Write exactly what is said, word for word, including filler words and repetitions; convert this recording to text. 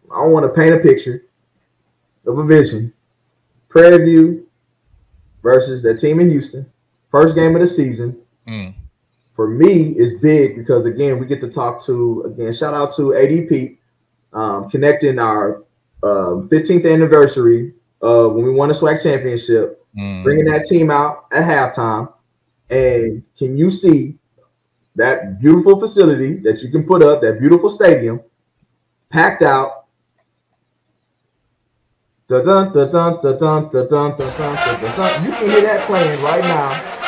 I want to paint a picture of a vision. Prairie View versus the team in Houston. First game of the season. Mm. For me, is big because, again, we get to talk to, again, shout out to A D P, um, connecting our um, fifteenth anniversary of when we won the SWAC championship, Mm. bringing that team out at halftime. And can you see that beautiful facility that you can put up, that beautiful stadium, packed out? Dun, dun, dun, dun, dun, dun, dun, dun, dun, dun, dun, dun. You can hear that playing right now